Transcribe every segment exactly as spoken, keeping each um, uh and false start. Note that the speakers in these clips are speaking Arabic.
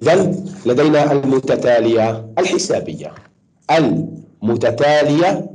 إذا لدينا المتتالية الحسابية. المتتالية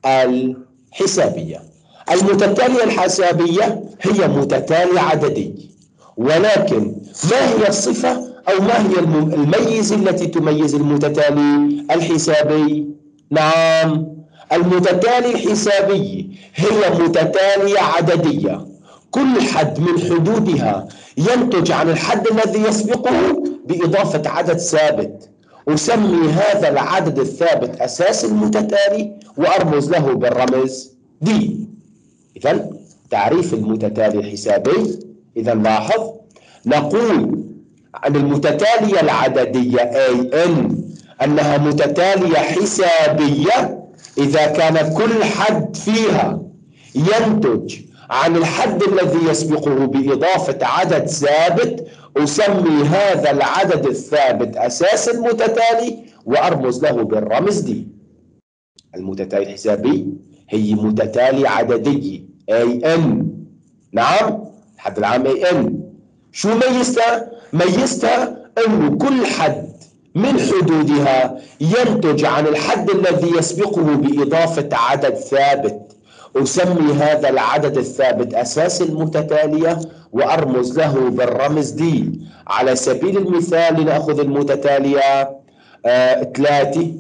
الحسابية المتتالية الحسابية هي متتالي عددي، ولكن ما هي الصفة أو ما هي الميزة التي تميز المتتالي الحسابي؟ نعم، المتتالي الحسابي هي متتالية عددية كل حد من حدودها ينتج عن الحد الذي يسبقه بإضافة عدد ثابت، أسمي هذا العدد الثابت أساس المتتالي وأرمز له بالرمز دي. إذن تعريف المتتالي الحسابي، إذا لاحظ نقول عن المتتالية العددية أي إن أنها متتالية حسابية إذا كان كل حد فيها ينتج عن الحد الذي يسبقه بإضافة عدد ثابت، أسمي هذا العدد الثابت أساس المتتالي وأرمز له بالرمز دي. المتتالي الحسابي هي متتالي عددي أي إن، نعم الحد العام أي إن. شو ميزتها؟ ميزتها أنه كل حد من حدودها ينتج عن الحد الذي يسبقه بإضافة عدد ثابت، أسمي هذا العدد الثابت أساس المتتالية وأرمز له بالرمز دي. على سبيل المثال لنأخذ المتتالية آه، ثلاثة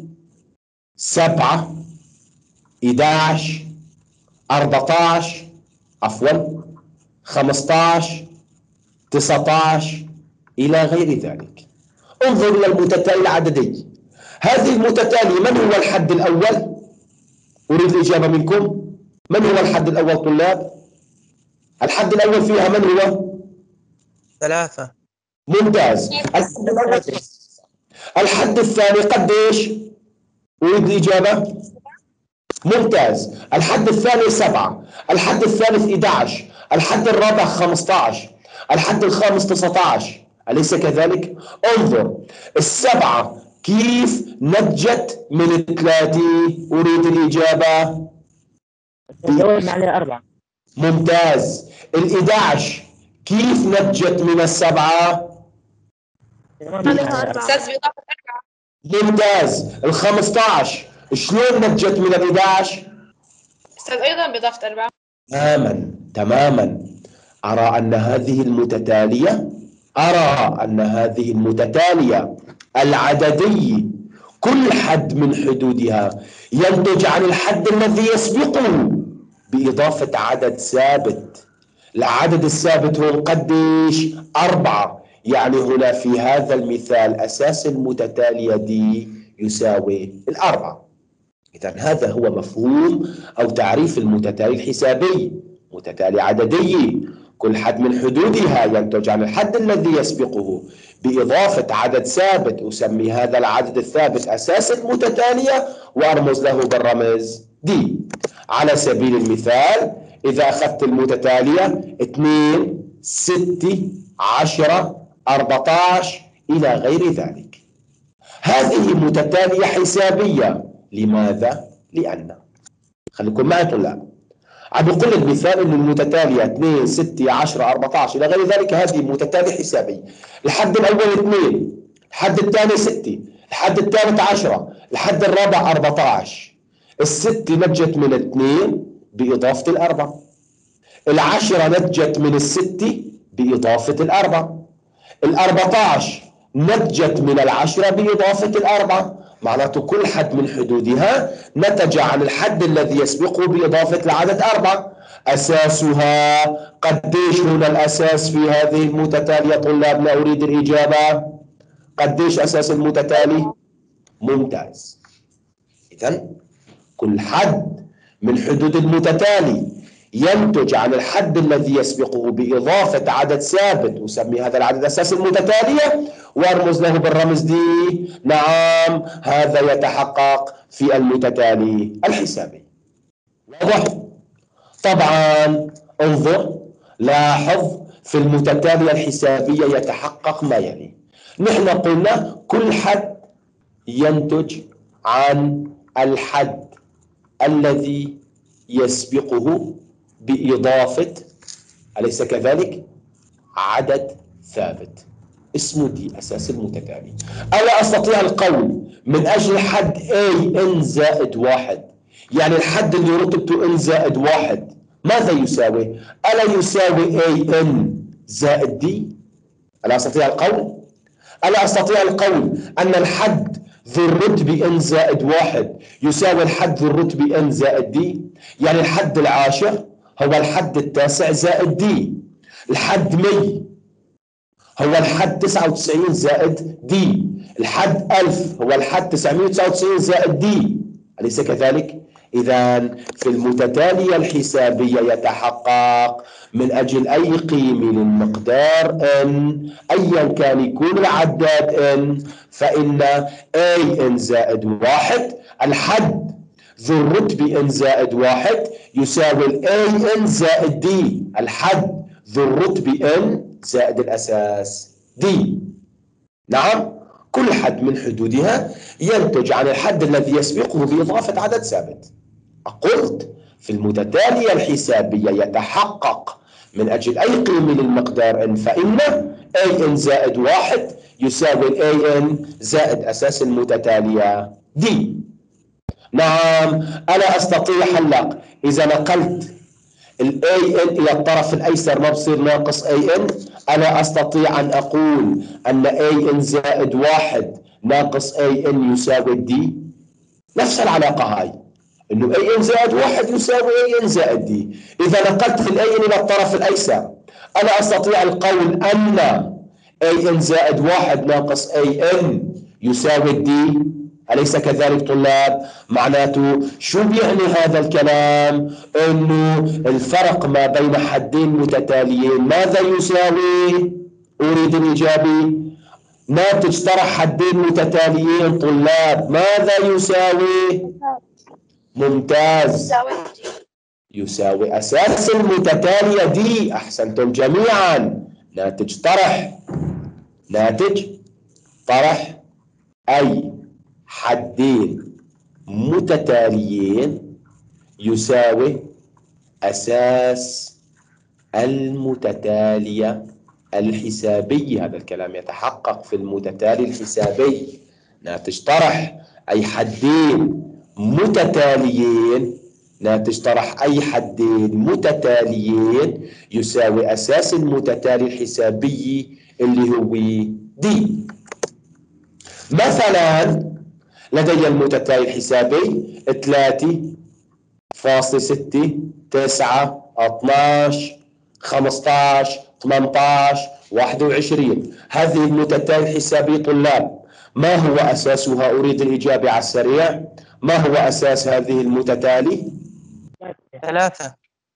سبعة إحداعش أربعتاعش عفوا خمستاعش تسعتاعش إلى غير ذلك. انظر إلى المتتالي العددي. هذه المتتالي من هو الحد الأول؟ أريد الإجابة منكم. من هو الحد الأول طلاب؟ الحد الأول فيها من هو؟ ثلاثة. ممتاز. الحد الأول. الحد الثاني قديش؟ أريد الإجابة. ممتاز. الحد الثاني سبعة، الحد الثالث إحداعش، الحد الرابع خمستاعش، الحد الخامس تسعتاعش، أليس كذلك؟ انظر السبعة كيف نتجت من الثلاثة؟ أريد الإجابة. زودنا عليه أربعة. ممتاز. الإحداعش كيف نتجت من السبعة؟ ممتاز. الخمستاعش شلون نتجت من الإحداعش؟ أستاذ أيضا بإضافة أربعة. تماما تماما. أرى أن هذه المتتالية أرى أن هذه المتتالية العددية كل حد من حدودها ينتج عن الحد الذي يسبقه بإضافة عدد ثابت. العدد الثابت هو قديش؟ أربعة. يعني هنا في هذا المثال أساس المتتالية دي يساوي الأربعة. إذن هذا هو مفهوم أو تعريف المتتالي الحسابي. متتالي عددي كل حد من حدودها ينتج عن الحد الذي يسبقه بإضافة عدد ثابت، أسمي هذا العدد الثابت أساس المتتالية وأرمز له بالرمز دي. على سبيل المثال إذا أخذت المتتالية اثنين ستة عشرة أربعتاعش إلى غير ذلك، هذه متتالية حسابية. لماذا؟ لأن خليكم معي طلاب، عم بقول لك مثال انه المتتالية اثنين ستة عشرة أربعتاعش الى غير ذلك هذه متتالية حسابي. الحد الاول اثنين، الحد الثاني ستة، الحد الثالث عشرة، الحد الرابع أربعتاعش. الستة نتجت من اثنين بإضافة الأربعة، العشرة نتجت من الستة بإضافة الأربعة، الأربعتاعش نتجت من العشرة بإضافة الأربعة. معناته كل حد من حدودها نتج عن الحد الذي يسبقه بإضافة العدد أربعة. أساسها قديش؟ هنا الأساس في هذه المتتالية طلاب، لا أريد الإجابة. قديش أساس المتتالي؟ ممتاز. إذن كل حد من حدود المتتالي ينتج عن الحد الذي يسبقه بإضافة عدد ثابت، أسمي هذا العدد أساس المتتالية وأرمز له بالرمز دي. نعم هذا يتحقق في المتتالي الحسابي. واضح؟ طبعا انظر لاحظ في المتتالية الحسابية يتحقق ما يلي. نحن قلنا كل حد ينتج عن الحد الذي يسبقه بإضافة، أليس كذلك؟ عدد ثابت. اسمه دي أساس المتتالي. ألا أستطيع القول من أجل حد A N زائد واحد، يعني الحد اللي رتبته N زائد واحد ماذا يساوي؟ ألا يساوي A N زائد D؟ ألا أستطيع القول؟ ألا أستطيع القول أن الحد ذو الرتب N زائد واحد يساوي الحد ذو الرتب N زائد D؟ يعني الحد العاشر هو الحد التاسع زائد D، الحد مية هو الحد تسعة وتسعين زائد دي، الحد ألف هو الحد تسعمائة وتسعة وتسعين زائد دي، أليس كذلك؟ إذا في المتتالية الحسابية يتحقق من أجل أي قيمة للمقدار n أيا كان يكون العداد n، فإن A n زائد واحد الحد ذو الرتب n زائد واحد يساوي ال A n زائد d الحد ذو الرتب n زائد الأساس دي. نعم، كل حد من حدودها ينتج عن الحد الذي يسبقه بإضافة عدد ثابت. قلت في المتتالية الحسابية يتحقق من أجل أي قيمة للمقدار n فإن A n زائد واحد يساوي A n زائد أساس المتتالية دي. نعم، أنا أستطيع هلأ إذا نقلت ال A n إلى الطرف الأيسر ما بصير ناقص A n، أنا أستطيع أن أقول أن A n زائد واحد ناقص A n يساوي D. نفس العلاقة هاي، إنه A n زائد واحد يساوي A n زائد D. إذا نقلت ال A n إلى الطرف الأيسر أنا أستطيع القول أن A n زائد واحد ناقص A n يساوي D. أليس كذلك طلاب؟ معناته شو بيعني هذا الكلام؟ إنه الفرق ما بين حدين متتاليين ماذا يساوي؟ أريد الإجابة. ناتج طرح حدين متتاليين طلاب ماذا يساوي؟ ممتاز، يساوي أساس المتتالية دي. أحسنتم جميعا. ناتج طرح ناتج طرح أي حدين متتاليين يساوي أساس المتتالية الحسابية. هذا الكلام يتحقق في المتتالي الحسابي. ناتج طرح أي حدين متتاليين ناتج طرح أي حدين متتاليين يساوي أساس المتتالي الحسابي اللي هو دي. مثلا لدي المتتالي الحسابي ثلاثة فاصلة ستة تسعة اثناشر خمسطعش ثمانطعش واحد وعشرين. هذه المتتالي الحسابي طلاب ما هو أساسها؟ أريد الإجابة على السريع. ما هو أساس هذه المتتالي؟ ثلاثة.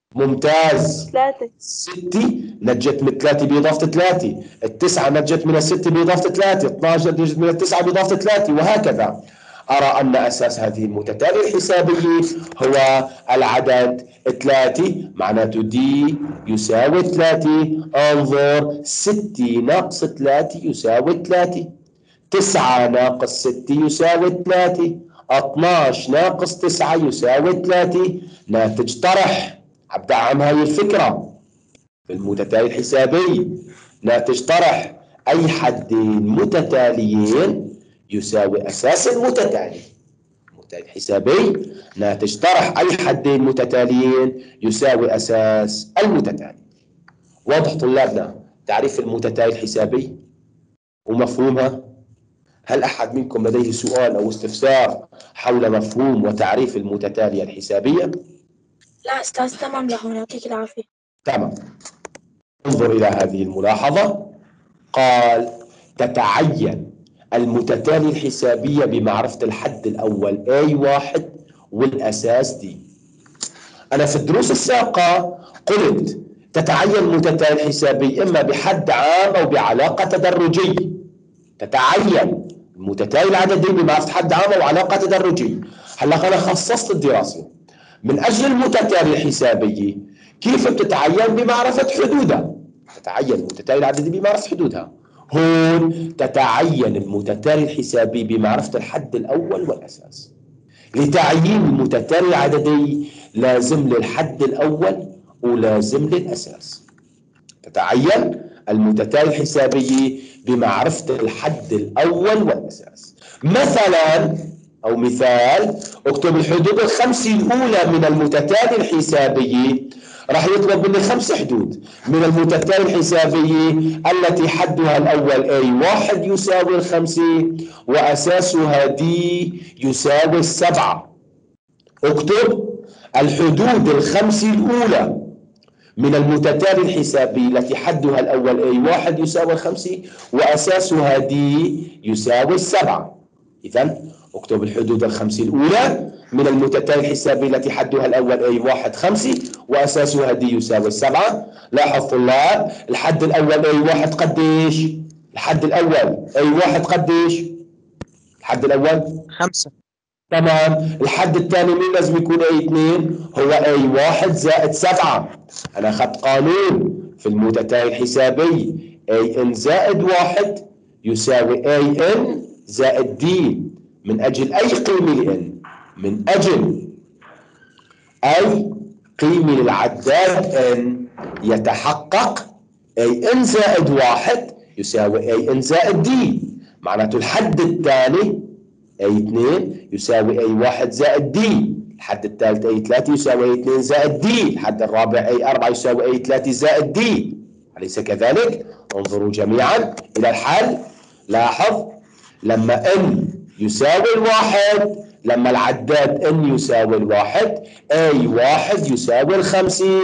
ممتاز. ثلاثة. ستة نجت من ثلاثة بإضافة ثلاثة، التسعة نجت من الستة بإضافة ثلاثة، اثناشر نجت من التسعة بإضافة ثلاثة، وهكذا. أرى أن أساس هذه المتتالية الحسابية هو العدد ثلاثة، معناته دي يساوي ثلاثة. انظر، ستة ناقص ثلاثة يساوي ثلاثة، تسعة ناقص ستة يساوي ثلاثة، اثناشر ناقص تسعة يساوي ثلاثة. ناتج طرح، بدعم هاي الفكرة في المتتالي الحسابي. ناتج طرح أي حدين متتاليين يساوي أساس المتتالي. المتتالي الحسابي ناتج طرح أي حدين متتاليين يساوي أساس المتتالي. واضح طلابنا تعريف المتتالي الحسابي ومفهومها؟ هل أحد منكم لديه سؤال أو استفسار حول مفهوم وتعريف المتتالية الحسابية؟ لا أستاذ، تمام لهم، يعطيك العافية. تمام. انظر إلى هذه الملاحظة. قال تتعين المتتالية الحسابية بمعرفة الحد الأول A واحد والأساس D. أنا في الدروس السابقة قلت تتعين المتتالية الحسابية إما بحد عام أو بعلاقة تدرجية. تتعين المتتالي العددي بمعرفة حد عام أو علاقة تدرجية. هلا أنا خصصت الدراسة من أجل المتتالية الحسابية كيف بتتعين بمعرفة حدودها. تتعين المتتالي العددي بمعرفة حدودها. هون تتعين المتتالي الحسابي بمعرفة الحد الأول والأساس. لتعيين المتتالي العددي لازم للحد الأول ولازم للأساس. تتعين المتتالية الحسابية بمعرفة الحد الأول والأساس. مثلا أو مثال، اكتب الحدود الخمسة الأولى من المتتالية الحسابية. راح يطلب مني خمس حدود من المتتالية الحسابية التي حدها الأول أي واحد يساوي الخمسة وأساسها دي يساوي السبعة. اكتب الحدود الخمسة الأولى من المتتالية الحسابية التي حدها الأول أي واحد يساوي الخمسة وأساسها دي يساوي السبعة. إذن اكتب الحدود الخمسة الأولى من المتتالية الحسابية التي حدها الأول أي واحد خمسة وأساسها دي يساوي السبعة. لاحظ طلاب، الحد الأول أي واحد قديش؟ الحد الأول أي واحد قديش؟ الحد الأول خمسة. تمام. الحد الثاني مين لازم يكون اي اثنين؟ هو اي واحد زائد سبعة. انا اخذت قانون في المتتالية الحسابية اي ان زائد واحد يساوي اي ان زائد دي من اجل اي قيمة لان، من اجل اي قيمة للعداد ان يتحقق اي ان زائد واحد يساوي اي ان زائد دي. معناته الحد الثاني اي اثنين يساوي اي واحد زائد دي، الحد الثالث اي ثلاثة يساوي اي اثنين زائد دي، الحد الرابع اي أربعة يساوي اي ثلاثة زائد دي. أليس كذلك؟ انظروا جميعا إلى الحل. لاحظ، لما n يساوي الواحد، لما العداد n يساوي الواحد، اي واحد يساوي الخمسة.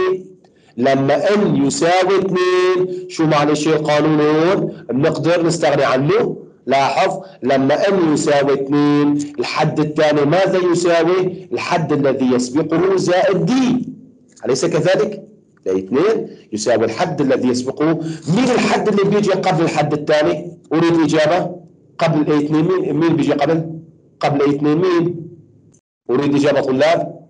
لما n يساوي اثنين، شو معنى شيء قانون بنقدر نستغني عنه؟ لاحظ، لما n يساوي اثنين الحد الثاني ماذا يساوي؟ الحد الذي يسبقه زائد دي. أليس كذلك؟ اثنين يساوي الحد الذي يسبقه. مين الحد اللي بيجي قبل الحد الثاني؟ أريد إجابة. قبل اي اثنين مين؟ مين بيجي قبل؟ قبل اي اثنين مين؟ أريد إجابة طلاب.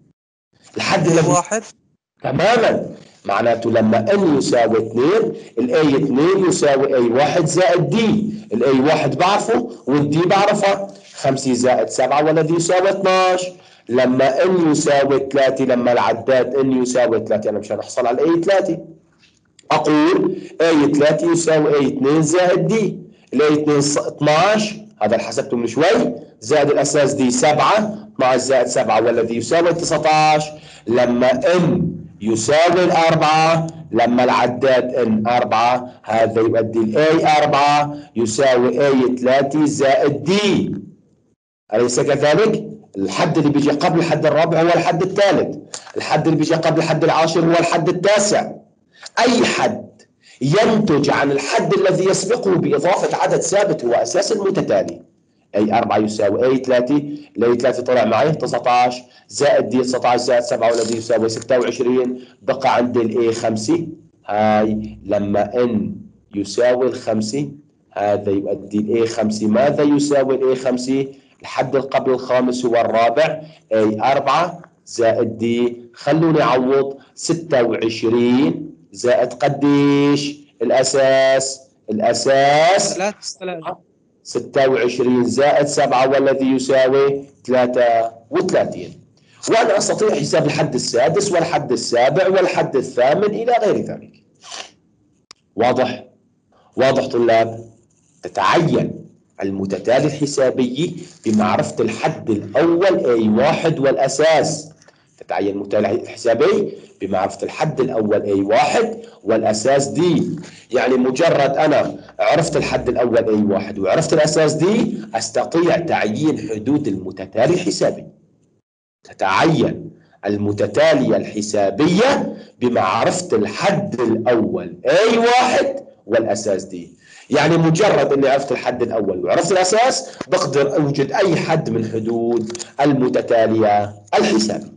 الحد الذي واحد. تماما. معناته لما n يساوي اثنين الاي اثنين يساوي اي واحد زائد دي. الاي واحد بعرفه والدي بعرفها. خمسة زائد سبعة والذي يساوي اثناشر. لما n يساوي ثلاثة، لما العداد n يساوي ثلاثة، انا مشان احصل على الاي ثلاثة اقول اي ثلاثة يساوي اي اثنين زائد دي. الاي اثنين اثناشر، هذا اللي حسبته من شوي، زائد الاساس دي سبعة، اثناشر زائد سبعة والذي يساوي تسعة عشر. لما n يساوي الأربعة، لما العداد n أربعة، هذا يؤدي الاي أربعة يساوي اي ثلاثة زائد دي. أليس كذلك؟ الحد اللي بيجي قبل الحد الرابع هو الحد الثالث، الحد اللي بيجي قبل الحد العاشر هو الحد التاسع. أي حد ينتج عن الحد الذي يسبقه بإضافة عدد ثابت هو أساس المتتالي. اي أربعة يساوي اي ثلاثة، الاي ثلاثة طلع معي تسعة عشر زائد دي تسعة عشر زائد سبعة والذي يساوي ستة وعشرين، بقى عندي الاي خمسة. هاي لما n يساوي الخمسة هذا يؤدي الاي خمسة. ماذا يساوي الاي خمسة؟ الحد قبل الخامس هو الرابع، اي أربعة زائد دي، خلوني اعوض، ستة وعشرين زائد قديش؟ الاساس، الاساس ثلاثة. ستة وعشرين زائد سبعة والذي يساوي ثلاثة وثلاثين. وأنا أستطيع حساب الحد السادس والحد السابع والحد الثامن إلى غير ذلك. واضح؟ واضح طلاب؟ تتعين المتتالية الحسابية بمعرفة الحد الأول أي واحد والأساس. تتعين المتتالية الحسابية بمعرفة الحد الأول أي واحد والأساس دي. يعني مجرد أنا عرفت الحد الأول أي واحد وعرفت الأساس دي، أستطيع تعيين حدود المتتالية الحسابية. تتعين المتتالية الحسابية بمعرفة الحد الأول أي واحد والأساس دي. يعني مجرد أني عرفت الحد الأول وعرفت الأساس، بقدر أوجد أي حد من حدود المتتالية الحسابية.